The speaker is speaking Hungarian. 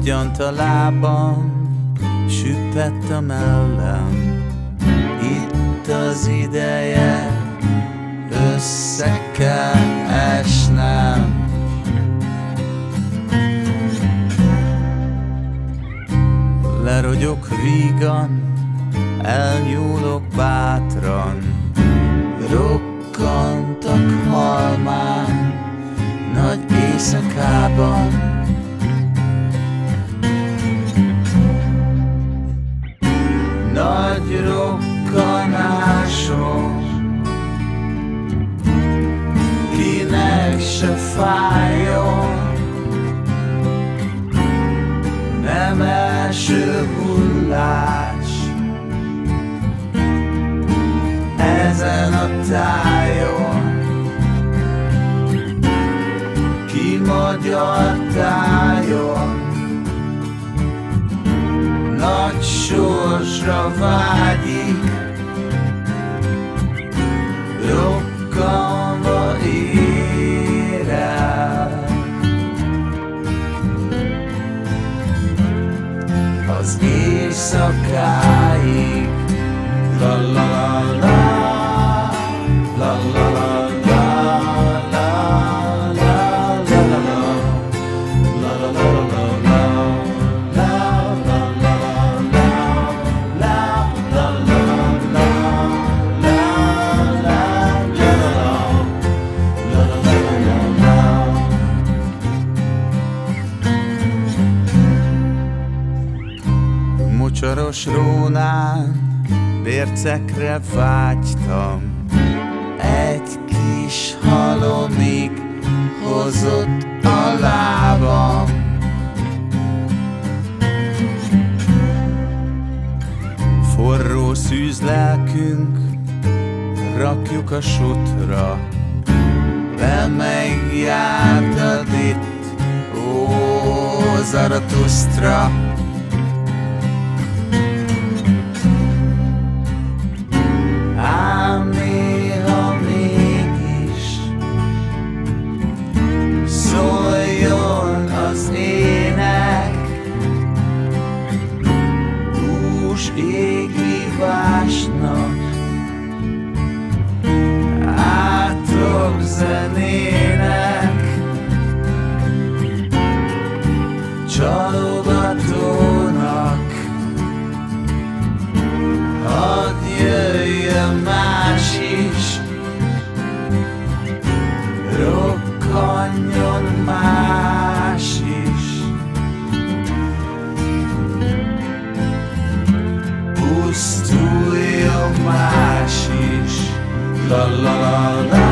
Pattyant a lábam, süppett a mellem. Itt az ideje, össze kell esnem. Lerogyok vígan, elnyúlok bátran. Rokkantak halmán, nagy éjszakában. Nagy rokkanásom, kinek se fájjon. Nem első hullás ezen a tájon, ki magyar tájon. Nagy sorsra vágyik, rokkanva ér el. Az éjszakáig, la la la la, la la la. Mocsaros rónán bércekre vágytam, egy kis halomig hozott a lábam. Forró szűz lelkünk, rakjuk a sutra, be megjártad itt, ó Zaratusztra. Ám néha mégis szóljon az ének, dús égvívásnak, átok zenének, csalogatónak. Hadd jöjjön más is, rokkanjon más is, pusztuljon más is, la la la la.